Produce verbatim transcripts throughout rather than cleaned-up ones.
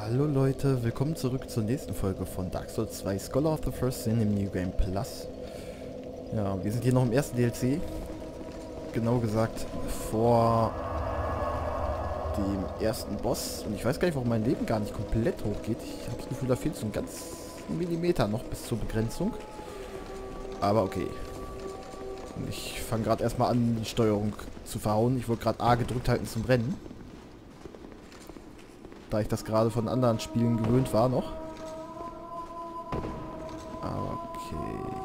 Hallo Leute, willkommen zurück zur nächsten Folge von Dark Souls zwei Scholar of the First Sin im New Game Plus. Ja, wir sind hier noch im ersten D L C. Genau gesagt vor dem ersten Boss. Und ich weiß gar nicht, warum mein Leben gar nicht komplett hochgeht. Ich habe das Gefühl, da fehlt so ein ganz Millimeter noch bis zur Begrenzung. Aber okay. Und ich fange gerade erstmal an, die Steuerung zu verhauen. Ich wollte gerade A gedrückt halten zum Rennen. Da ich das gerade von anderen Spielen gewöhnt war noch. Okay.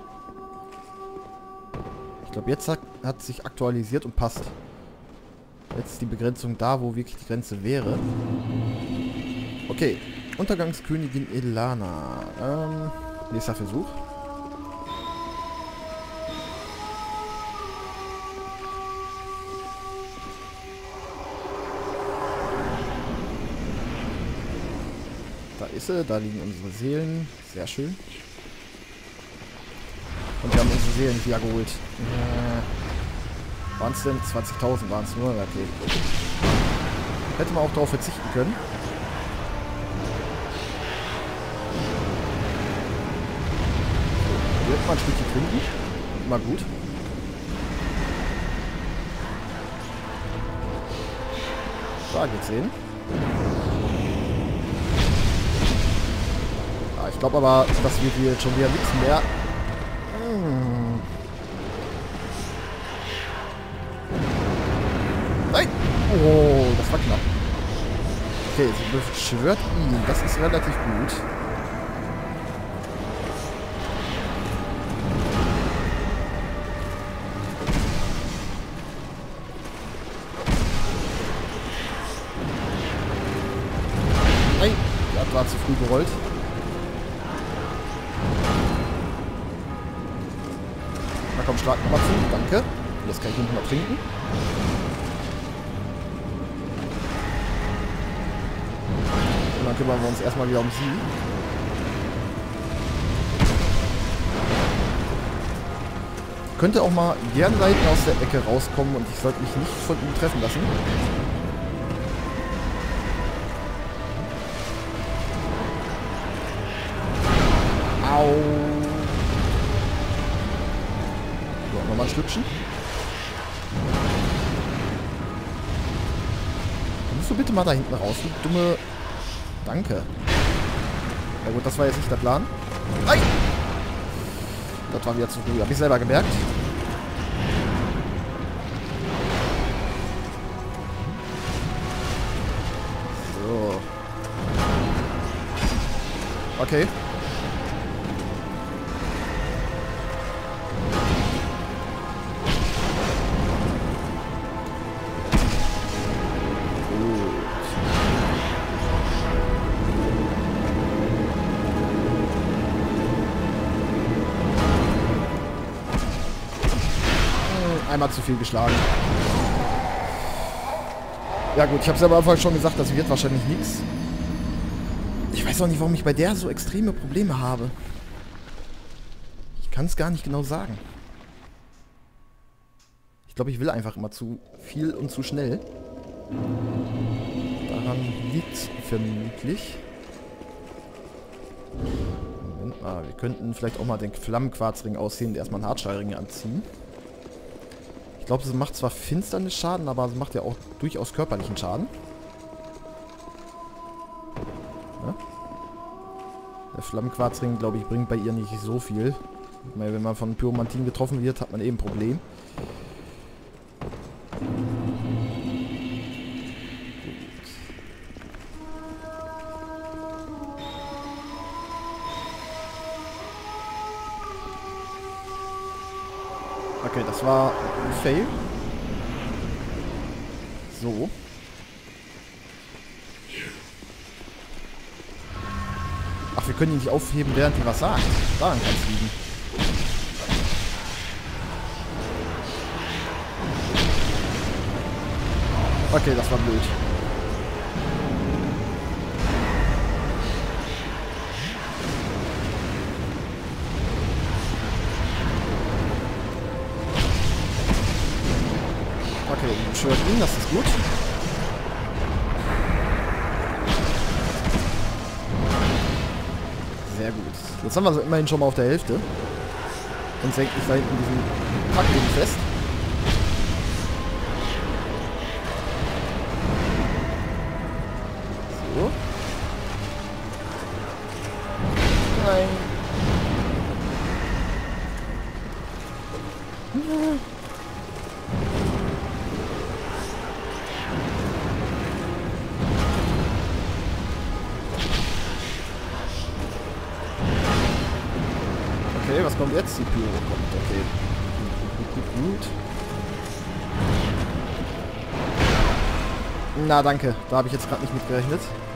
Ich glaube, jetzt hat, hat sich aktualisiert und passt. Jetzt ist die Begrenzung da, wo wirklich die Grenze wäre. Okay. Untergangskönigin Elana. Ähm, nächster Versuch. Da ist sie, da liegen unsere Seelen. Sehr schön. Und wir haben unsere Seelen hier geholt. Äh, waren es denn? zwanzigtausend waren es nur. Okay. Hätte man auch darauf verzichten können. So, jetzt mal ein Stückchen trinken. Immer gut. Da geht's hin. Ich glaube aber, das wird hier schon wieder nichts mehr. Hm. Nein! Oh, das war knapp. Okay, sie beschwört ihn. Das ist relativ gut. Nein! Das war zu früh gerollt. Na komm, schlag mal zu. Danke. Jetzt kann ich nicht mal trinken. Und dann kümmern wir uns erstmal wieder um sie. Könnte auch mal gern da hinten aus der Ecke rauskommen und ich sollte mich nicht von ihm treffen lassen. Au. Nochmal ein Stückchen. Kommst du bitte mal da hinten raus, du dumme... Danke. Na gut, das war jetzt nicht der Plan. Nein! Das war wieder zu früh. Hab ich selber gemerkt. So. Okay. Einmal zu viel geschlagen. Ja gut, ich habe es ja am Anfang schon gesagt, das wird wahrscheinlich nichts. Ich weiß auch nicht, warum ich bei der so extreme Probleme habe. Ich kann es gar nicht genau sagen. Ich glaube, ich will einfach immer zu viel und zu schnell. Daran liegt es vermutlich. Moment mal, wir könnten vielleicht auch mal den Flammenquarzring aussehen und erstmal einen Hartschallring anziehen. Ich glaube, sie macht zwar Finsternis-Schaden, aber sie macht ja auch durchaus körperlichen Schaden. Ja? Der Flammenquarzring, glaube ich, bringt bei ihr nicht so viel. Weil wenn man von Pyromantin getroffen wird, hat man eben ein Problem. Okay, das war ein Fail. So. Ach, wir können ihn nicht aufheben, während die was sagt. Daran kann es liegen. Okay, das war blöd. Okay, beschwört ihn, das ist gut. Sehr gut. Jetzt haben wir es immerhin schon mal auf der Hälfte. Und senkt mich da hinten diesen Packding fest. So. Nein. Ja. Okay, was kommt jetzt? Die Pyro kommt, okay. Gut, gut, gut, gut. Na, danke. Da habe ich jetzt gerade nicht mit gerechnet.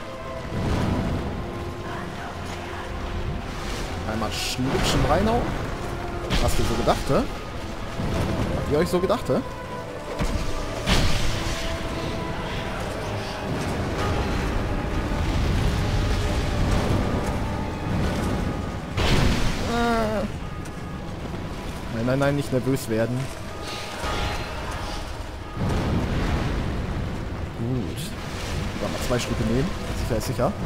Einmal Schnitschen reinhauen. Hast du so gedacht, hä? Habt ihr euch so gedacht, hä? Nein, nein, nein, nicht nervös werden. Gut. Sogar mal zwei Stücke nehmen. Sicher ist sicher.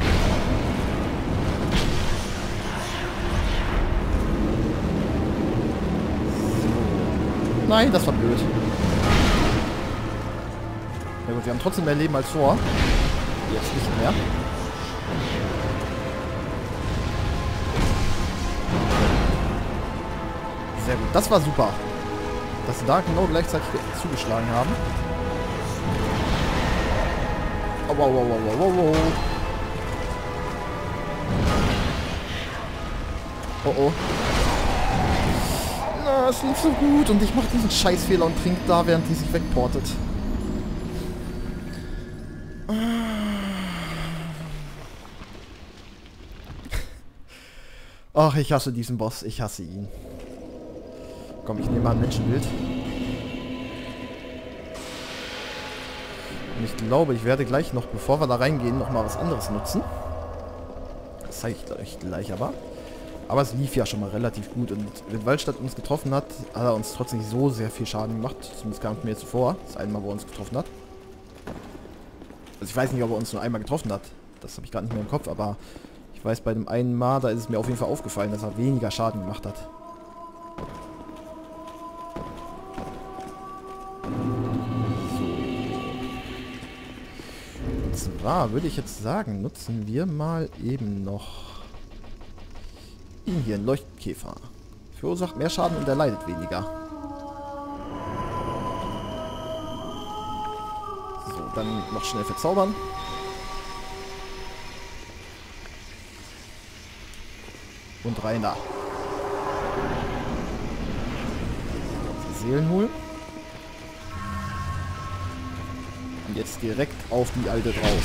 So. Nein, das war blöd. Ja gut, wir haben trotzdem mehr Leben als vor. Jetzt nicht mehr. Sehr gut, das war super. Dass sie da genau gleichzeitig zugeschlagen haben. Oh, wow, wow, wow, wow, wow. Oh, oh. Na, es lief so gut und ich mache diesen Scheißfehler und trinke da, während die sich wegportet. Ach, ich hasse diesen Boss. Ich hasse ihn. Komm, ich nehme mal ein Menschenbild. Und ich glaube, ich werde gleich noch, bevor wir da reingehen, noch mal was anderes nutzen. Das zeige ich euch gleich aber. Aber es lief ja schon mal relativ gut. Und wenn Waldstadt uns getroffen hat, hat er uns trotzdem nicht so sehr viel Schaden gemacht. Zumindest kam es mir jetzt vor. Das eine Mal, wo er uns getroffen hat. Also ich weiß nicht, ob er uns nur einmal getroffen hat. Das habe ich gerade nicht mehr im Kopf. Aber ich weiß, bei dem einen Mal, da ist es mir auf jeden Fall aufgefallen, dass er weniger Schaden gemacht hat. Und zwar würde ich jetzt sagen, nutzen wir mal eben noch ihn hier, einen Leuchtkäfer. Verursacht mehr Schaden und er leidet weniger. So, dann noch schnell verzaubern. Und rein da. Die Seelen holen. Und jetzt direkt auf die alte drauf.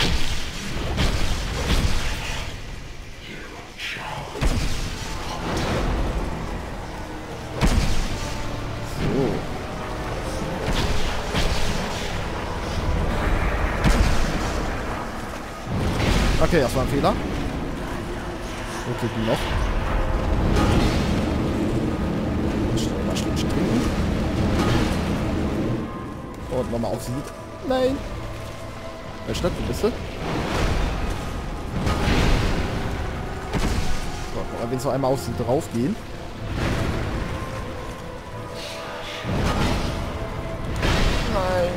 So. Okay, das war ein Fehler. Okay, die noch. Schnell mal Stückchen trinken. Und nochmal auf sie. Nein! Wer statt, wo bist du? So, wenn wir so einmal auf sie drauf gehen. Nein!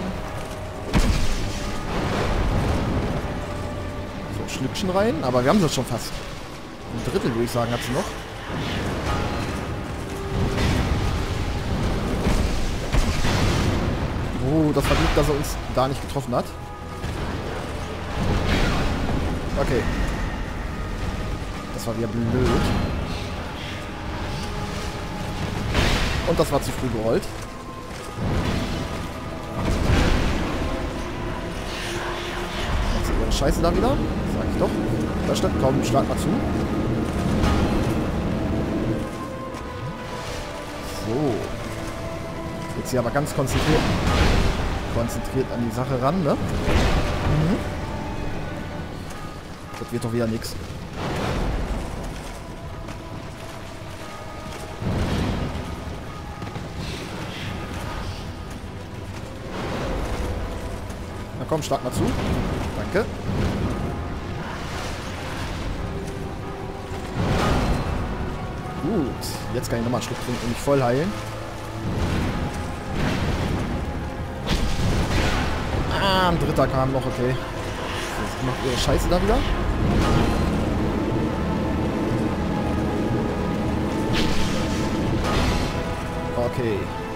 So, Schlückchen rein, aber wir haben sie schon fast. Ein Drittel, würde ich sagen, hat sie noch. Oh, das war gut, dass er uns da nicht getroffen hat. Okay. Das war wieder blöd. Und das war zu früh gerollt. Macht sie ihre Scheiße da wieder? Sag ich doch. Da stand, komm, schlag mal zu. So. Jetzt hier aber ganz konzentriert. Konzentriert an die Sache ran, ne? Mhm. Das wird doch wieder nix. Na komm, schlag mal zu. Danke. Gut, jetzt kann ich nochmal einen Schluck trinken und mich voll heilen. Ah, ein dritter kam noch, okay. Jetzt macht ihre Scheiße da wieder. Okay.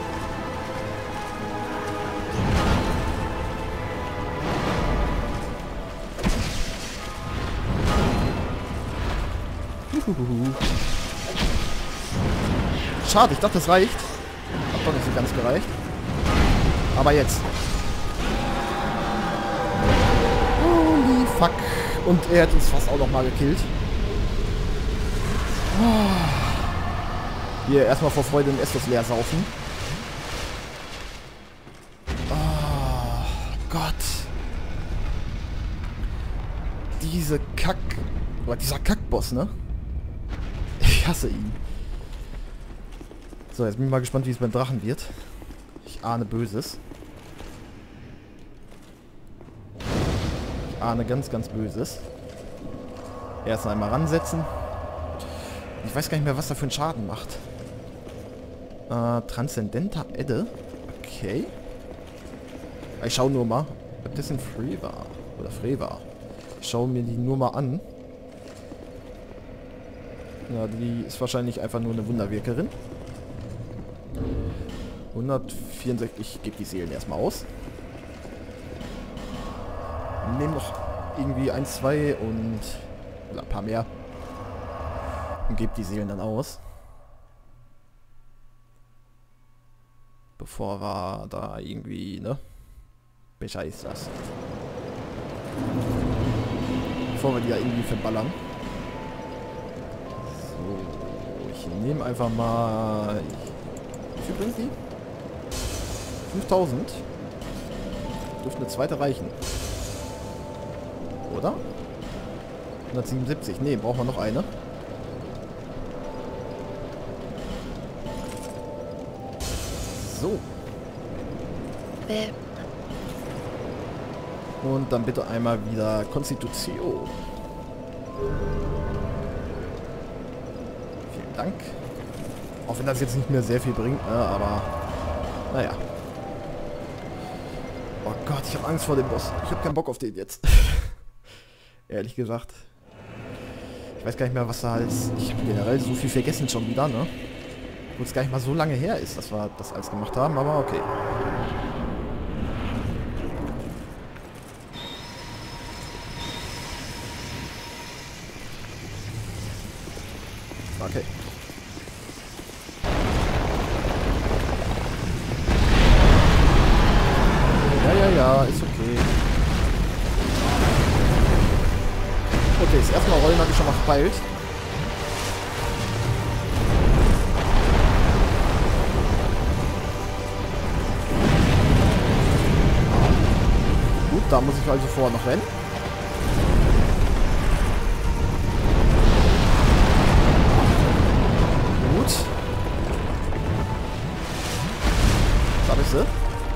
Schade, ich dachte, das reicht. Hat doch nicht so ganz gereicht. Aber jetzt. Holy fuck. Und er hat uns fast auch noch mal gekillt. Hier, erstmal vor Freude den Estus leer saufen. Oh Gott. Diese Kack... Oder dieser Kackboss, ne? Ich hasse ihn. So, jetzt bin ich mal gespannt, wie es beim Drachen wird. Ich ahne Böses. Ich ahne ganz, ganz Böses. Erst einmal ransetzen. Ich weiß gar nicht mehr, was da für einen Schaden macht. Äh, Transzendenter Edde. Okay. Ich schau nur mal, ob das ein Free war. Oder Free war. Ich schaue mir die nur mal an. Ja, die ist wahrscheinlich einfach nur eine Wunderwirkerin. hundertvierundsechzig. Ich gebe die Seelen erstmal aus. Nehmen noch irgendwie ein, zwei und... Oder ein paar mehr. Und gebe die Seelen dann aus. Bevor wir da irgendwie, ne? Welcher ist das? Bevor wir die da irgendwie verballern. So, ich nehme einfach mal... Wie viel bringt die? fünftausend. Dürfte eine zweite reichen. Oder? hundertsiebenundsiebzig. Ne, brauchen wir noch eine. So. Bäh. Und dann bitte einmal wieder Konstitution. Vielen Dank. Auch wenn das jetzt nicht mehr sehr viel bringt, ne, aber naja. Oh Gott, ich habe Angst vor dem Boss. Ich habe keinen Bock auf den jetzt. Ehrlich gesagt. Ich weiß gar nicht mehr, was da alles... Ich habe generell so viel vergessen schon wieder, ne? Wo es gar nicht mal so lange her ist, dass wir das alles gemacht haben, aber okay. Okay. Ja, ja, ja, ist okay. Okay, das erste Mal rollen habe ich schon mal verpeilt. Gut, da muss ich also vorher noch rennen. Gut. Da bist du.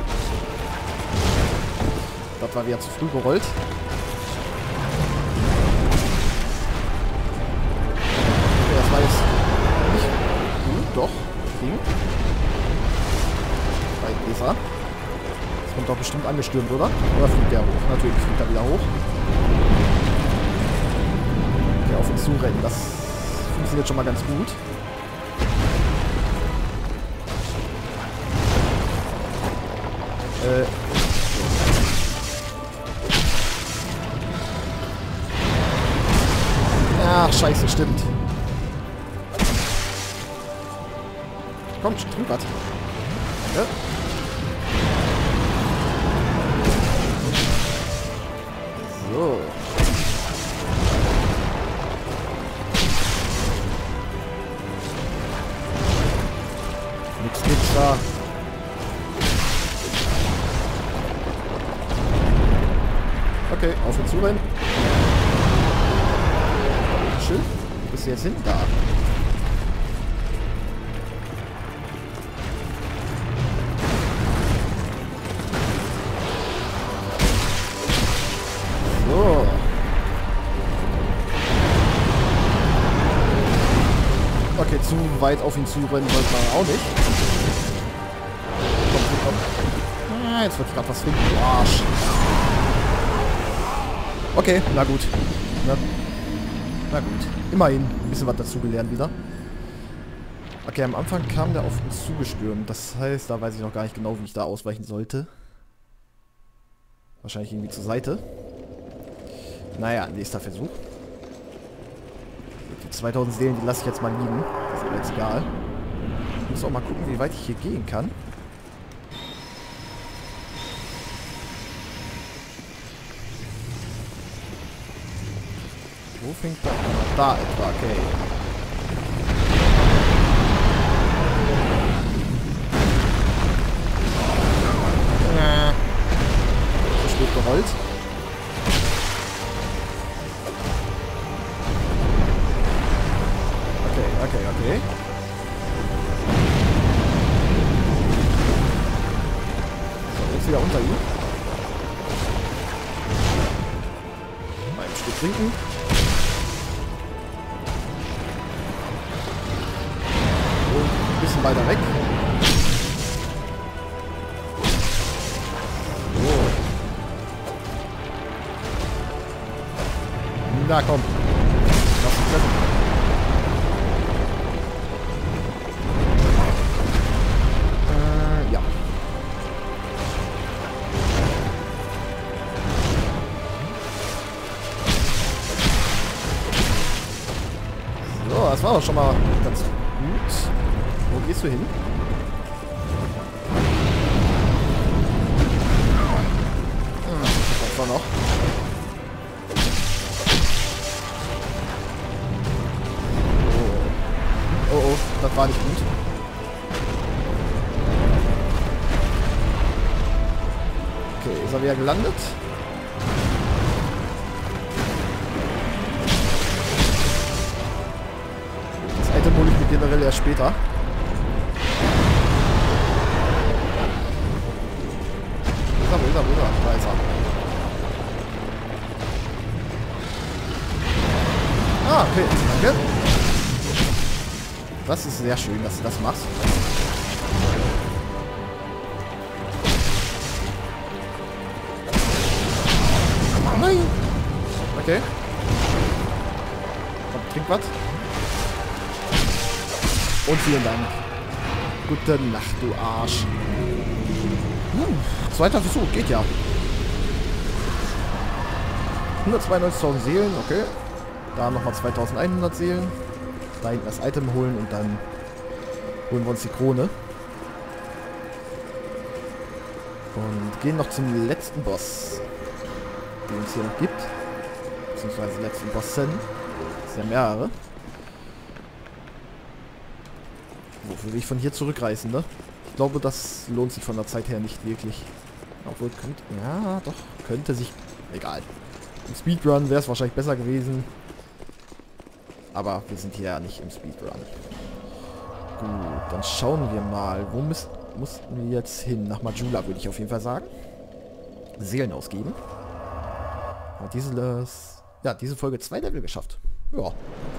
Das war wieder zu früh gerollt. Okay, das war jetzt nicht gut, doch. Ging. Bei Lisa. Das kommt doch bestimmt angestürmt, oder? Oder fliegt der hoch? Natürlich fliegt er wieder hoch. Okay, auf uns zurennen. Das funktioniert schon mal ganz gut. Äh. Ach, scheiße, stimmt. Komm, drüber. Ja. So. Nix, nix da. Okay, auf ihn zurennen. Schön. Wo bist du jetzt hin? Da. So. Okay, zu weit auf ihn zu rennen sollte man auch nicht. Komm, komm, komm. Ah, jetzt wird gerade was finden. Du Arsch. Okay, na gut. Na, na gut. Immerhin ein bisschen was dazugelernt wieder. Okay, am Anfang kam der auf uns zugestürmt. Das heißt, da weiß ich noch gar nicht genau, wie ich da ausweichen sollte. Wahrscheinlich irgendwie zur Seite. Naja, nächster Versuch. Die zweitausend Seelen, die lasse ich jetzt mal liegen. Das ist mir jetzt egal. Ich muss auch mal gucken, wie weit ich hier gehen kann. Wo fängt das an? Da etwa, okay. Ja. So spät gerollt. Okay, okay, okay. So, jetzt wieder unter ihm. Mal ein Stück trinken. Ein bisschen weiter weg. So. Na komm. Lass uns treffen. Äh, ja. So, das war doch schon mal ganz gut. Wo gehst du hin? Hm, das war noch. Oh. Oh, oh, das war nicht gut. Okay, ist er wieder gelandet? Das Item hole ich mir generell erst später. Wo ist er, wo ist er? Da ist er. Ah, okay, danke. Das ist sehr schön, dass du das machst. Nein! Okay. Komm, trink was. Und vielen Dank. Gute Nacht, du Arsch. Hm, zweiter Versuch, geht ja. hundertzweiundneunzigtausend Seelen, okay. Da nochmal zweitausendeinhundert Seelen. Da hinten das Item holen und dann holen wir uns die Krone. Und gehen noch zum letzten Boss, den es hier noch gibt. Beziehungsweise letzten Bossen. Das sind ja mehrere. Wofür will ich von hier zurückreißen, ne? Ich glaube, das lohnt sich von der Zeit her nicht wirklich. Obwohl, könnte... Ja, doch. Könnte sich... Egal. Im Speedrun wäre es wahrscheinlich besser gewesen. Aber wir sind hier ja nicht im Speedrun. Gut, dann schauen wir mal. Wo müssen, mussten wir jetzt hin? Nach Majula würde ich auf jeden Fall sagen. Seelen ausgeben. Und dieses... Ja, diese Folge zwei Level geschafft. Ja.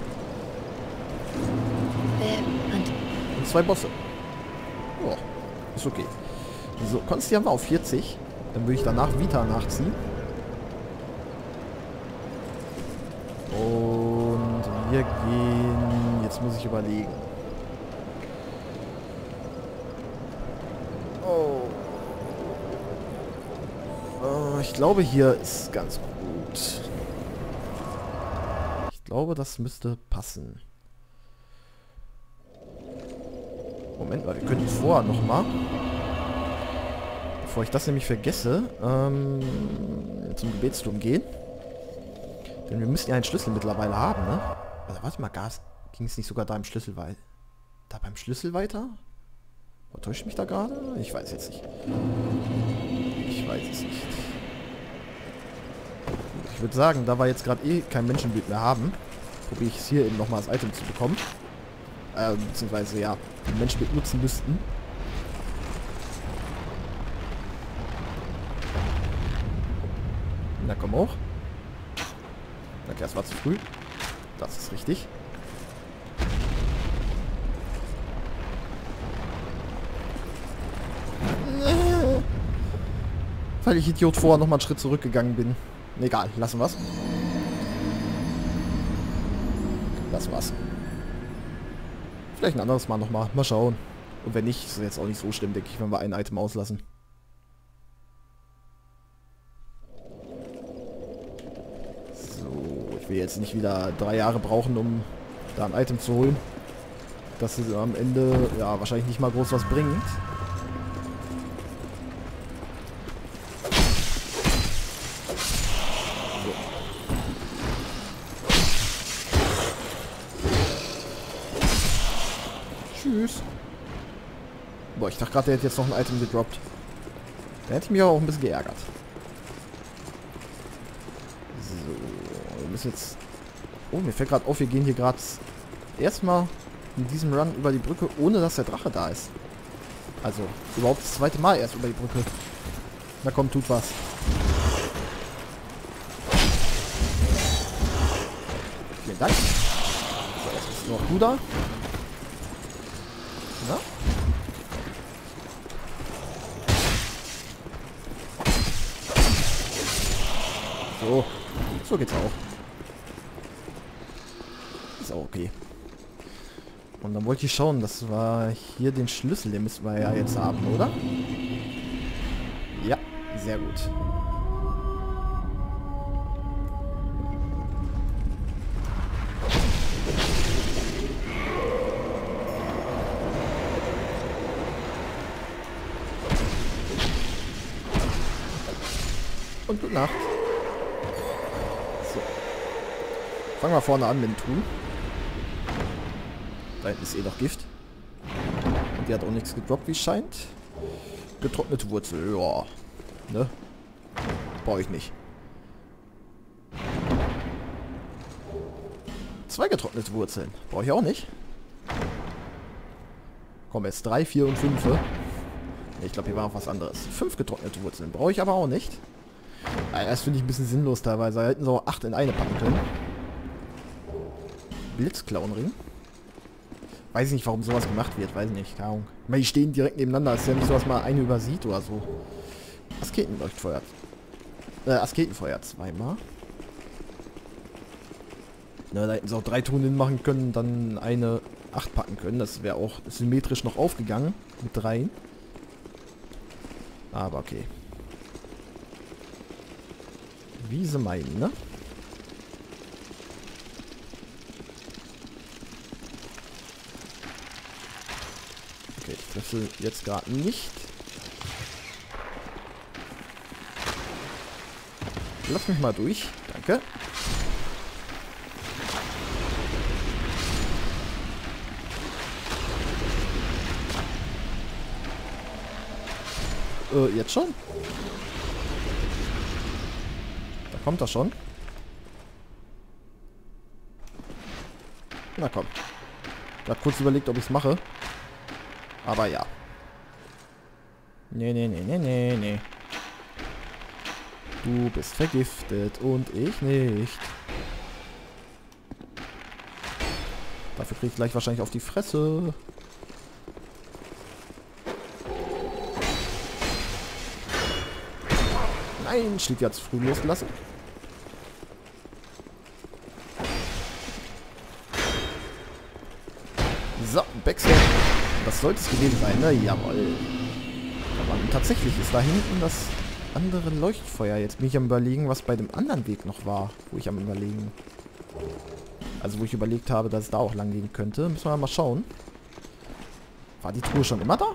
Und zwei Bosse. Ja, ist okay. So, Konsti haben wir auf vierzig. Dann würde ich danach Vita nachziehen. Und wir gehen... Jetzt muss ich überlegen. Oh. Oh, ich glaube, hier ist ganz gut. Ich glaube, das müsste passen. Moment mal, wir können vorher nochmal, bevor ich das nämlich vergesse, ähm, zum Gebetsturm gehen. Denn wir müssen ja einen Schlüssel mittlerweile haben, ne? Also, warte mal, Gas, ging es nicht sogar da im Schlüssel weiter? Da beim Schlüssel weiter? Oder täuscht mich da gerade? Ich weiß jetzt nicht. Ich weiß es nicht. Ich würde sagen, da wir jetzt gerade eh kein Menschenbild mehr haben, probiere ich es hier eben nochmal als Item zu bekommen. Äh, beziehungsweise, ja, den Menschenbild nutzen müssten. Na komm auch. Okay, das war zu früh. Das ist richtig. Weil ich Idiot vorher nochmal einen Schritt zurückgegangen bin. Egal, lassen wir's. Lassen wir's. Vielleicht ein anderes Mal nochmal. Mal schauen. Und wenn nicht, ist es jetzt auch nicht so schlimm, denke ich, wenn wir ein Item auslassen. So, ich will jetzt nicht wieder drei Jahre brauchen, um da ein Item zu holen. Das ist am Ende ja wahrscheinlich nicht mal groß was bringt. Tschüss. Boah, ich dachte gerade, der hätte jetzt noch ein Item gedroppt. Da hätte ich mich auch ein bisschen geärgert. So, wir müssen jetzt... Oh, mir fällt gerade auf, wir gehen hier gerade erstmal in diesem Run über die Brücke, ohne dass der Drache da ist. Also, überhaupt das zweite Mal erst über die Brücke. Na komm, tut was. Vielen Dank. So, jetzt bist noch du da. Na? So. So geht's auch. Ist auch okay. Und dann wollte ich schauen, das war hier den Schlüssel, den müssen wir ja jetzt haben, oder? Ja, sehr gut. Und gute Nacht. So. Fangen wir vorne an mit dem Tun. Da hinten ist eh noch Gift. Und die hat auch nichts gedroppt, wie es scheint. Getrocknete Wurzel, ja. Ne? Brauche ich nicht. Zwei getrocknete Wurzeln. Brauche ich auch nicht. Komm, jetzt drei, vier und fünf. Ich glaube, hier war auch was anderes. Fünf getrocknete Wurzeln. Brauche ich aber auch nicht. Das finde ich ein bisschen sinnlos teilweise. Da hätten sie auch acht in eine packen können. Blitzklauenring. Weiß ich nicht, warum sowas gemacht wird. Weiß ich nicht. Keine Ahnung. Ich meine, die stehen direkt nebeneinander. Ist ja nicht so, dass man eine übersieht oder so. Asketenleuchtfeuer. Äh, Asketenfeuer zweimal. Na, da hätten sie auch drei Ton hinmachen können, dann eine acht packen können. Das wäre auch symmetrisch noch aufgegangen. Mit dreien. Aber okay. Wie sie meinen, ne? Okay, ich treffe jetzt gerade nicht. Lass mich mal durch. Danke. Äh, jetzt schon? Da kommt er schon. Na komm. Ich hab kurz überlegt, ob ich es mache. Aber ja. Nee, nee, nee, nee, nee, nee. Du bist vergiftet und ich nicht. Dafür krieg ich gleich wahrscheinlich auf die Fresse. Nein, Schlitti hat zu früh losgelassen. So, Backstep. Das sollte es gewesen sein, ne? Jawohl. Aber tatsächlich ist da hinten das andere Leuchtfeuer. Jetzt bin ich am Überlegen, was bei dem anderen Weg noch war. Wo ich am Überlegen. Also wo ich überlegt habe, dass es da auch lang gehen könnte. Müssen wir mal schauen. War die Truhe schon immer da?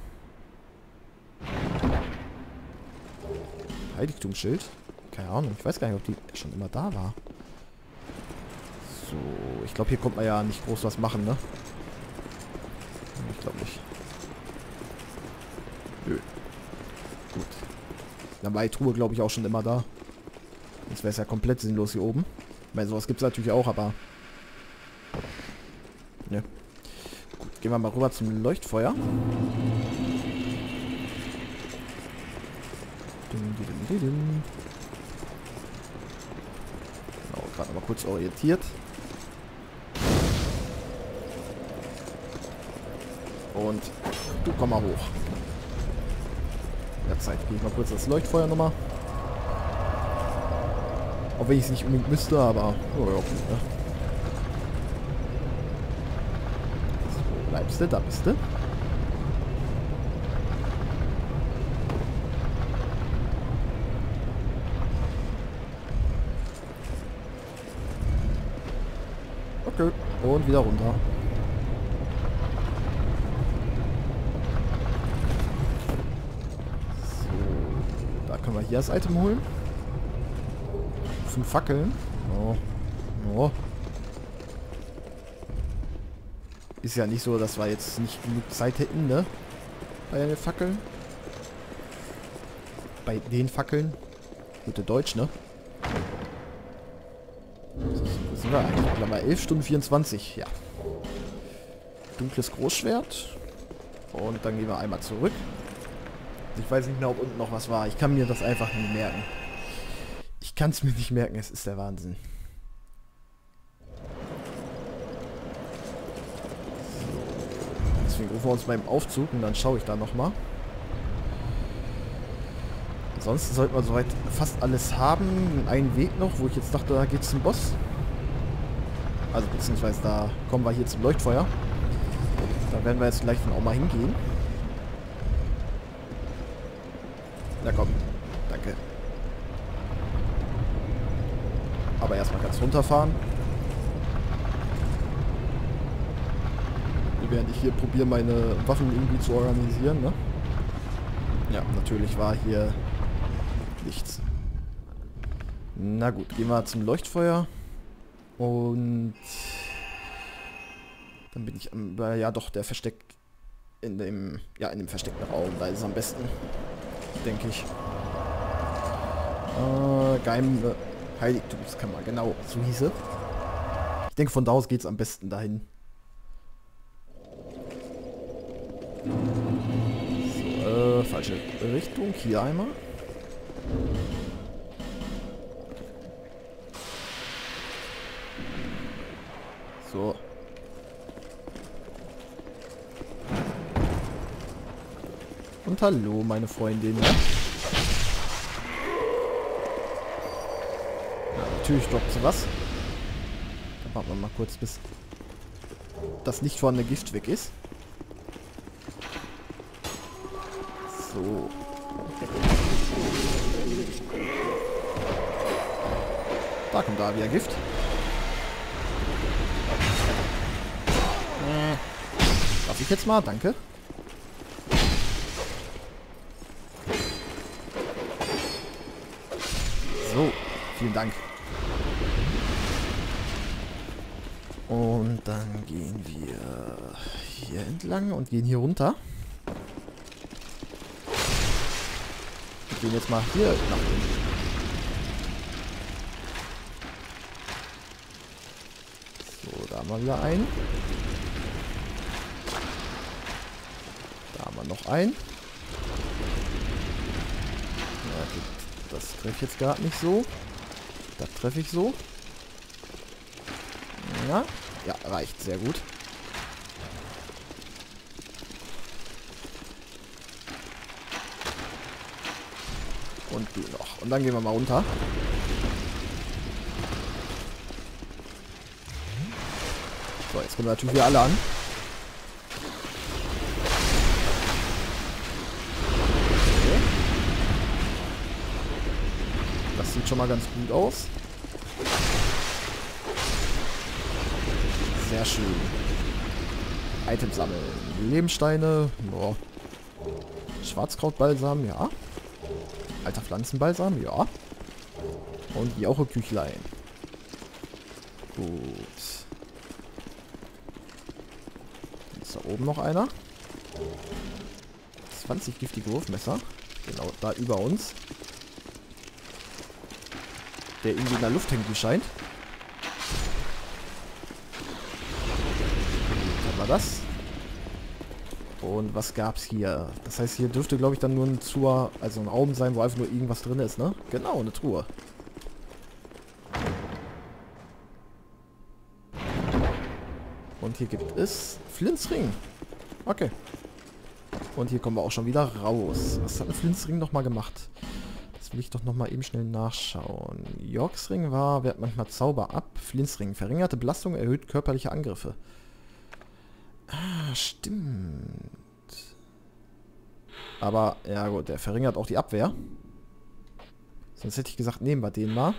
Heiligtumsschild? Keine Ahnung. Ich weiß gar nicht, ob die schon immer da war. So, ich glaube, hier kommt man ja nicht groß was machen, ne? Ich glaube nicht. Nö. Gut. Dann war die Truhe, glaube ich, auch schon immer da. Sonst wäre es ja komplett sinnlos hier oben. Ich meine, sowas gibt es natürlich auch, aber... Ne. Gut, gehen wir mal rüber zum Leuchtfeuer. Genau, gerade mal kurz orientiert. Und du komm mal hoch. Ja, Zeit gehe ich mal kurz das Leuchtfeuer nochmal. Auch wenn ich es nicht unbedingt müsste, aber... Oh, ja, gut, ne? So, bleibst du, da bist du. Okay, und wieder runter. So, da können wir hier das Item holen. Fünf Fackeln. Oh. Oh. Ist ja nicht so, dass wir jetzt nicht genug Zeit hätten, ne? Bei den Fackeln. Bei den Fackeln. Gute Deutsch, ne? Wo sind wir eigentlich? Wir haben elf Stunden vierundzwanzig. Ja. Dunkles Großschwert. Und dann gehen wir einmal zurück. Ich weiß nicht mehr, ob unten noch was war. Ich kann mir das einfach nicht merken. Ich kann es mir nicht merken. Es ist der Wahnsinn. Deswegen rufen wir uns beim Aufzug und dann schaue ich da nochmal. Ansonsten sollten wir soweit fast alles haben. Einen Weg noch, wo ich jetzt dachte, da geht's zum Boss. Also beziehungsweise da kommen wir hier zum Leuchtfeuer. Da werden wir jetzt gleich dann auch mal hingehen. Na komm, danke. Aber erstmal ganz runterfahren. Während ich hier probiere, meine Waffen irgendwie zu organisieren, ne? Ja, natürlich war hier nichts. Na gut, gehen wir zum Leuchtfeuer. Und dann bin ich am, ja doch, der Versteck in dem, ja, in dem versteckten Raum. Da ist es am besten, denke ich. Äh, geheime Heiligtumskammer, genau, so hieß es. Ich denke, von da aus geht es am besten dahin. So, äh, falsche Richtung. Hier einmal. So. Und hallo, meine Freundin. Ja, natürlich droppt sie was. Dann warten wir mal kurz, bis das nicht vorhandene Gift weg ist. So. Da kommt da wieder Gift. Äh, darf ich jetzt mal? Danke. So, vielen Dank. Und dann gehen wir hier entlang und gehen hier runter. Wir gehen jetzt mal hier nach unten. So, da haben wir wieder einen. Da haben wir noch einen. Ja, das treffe ich jetzt gerade nicht so. Das treffe ich so. Ja, ja, reicht. Sehr gut. Und du noch. Und dann gehen wir mal runter. So, jetzt kommen natürlich wieder alle an. Okay. Das sieht schon mal ganz gut aus. Sehr schön. Items sammeln. Lebenssteine. Oh. Schwarzkrautbalsam, ja. Alter Pflanzenbalsam, ja. Und Jauche-Küchlein. Gut. Ist da oben noch einer? zwanzig giftige Wurfmesser. Genau, da über uns. Der irgendwie in der Luft hängt, wie scheint. Haben wir das. Und was gab's hier? Das heißt, hier dürfte, glaube ich, dann nur ein Truhe, also ein Raum sein, wo einfach nur irgendwas drin ist, ne? Genau, eine Truhe. Und hier gibt es Flintsring. Okay. Und hier kommen wir auch schon wieder raus. Was hat ein Flintsring nochmal gemacht? Das will ich doch nochmal eben schnell nachschauen. Yorksring war, wehrt manchmal Zauber ab. Flintsring, verringerte Belastung, erhöht körperliche Angriffe. Ah, stimmt. Aber, ja gut, der verringert auch die Abwehr. Sonst hätte ich gesagt, nehmen wir den mal.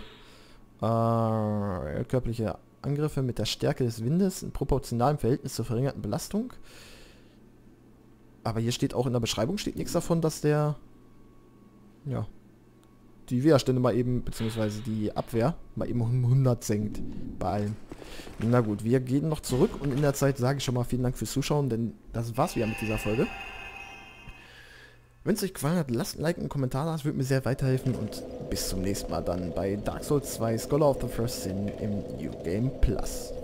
Äh, körperliche Angriffe mit der Stärke des Windes in proportionalem Verhältnis zur verringerten Belastung. Aber hier steht auch in der Beschreibung steht nichts davon, dass der ja die Widerstände mal eben, beziehungsweise die Abwehr mal eben um hundert senkt bei allen. Na gut, wir gehen noch zurück und in der Zeit sage ich schon mal vielen Dank fürs Zuschauen, denn das war's wieder mit dieser Folge. Wenn es euch gefallen hat, lasst ein Like und einen Kommentar da, das würde mir sehr weiterhelfen und bis zum nächsten Mal dann bei Dark Souls zwei Scholar of the First Sin im New Game Plus.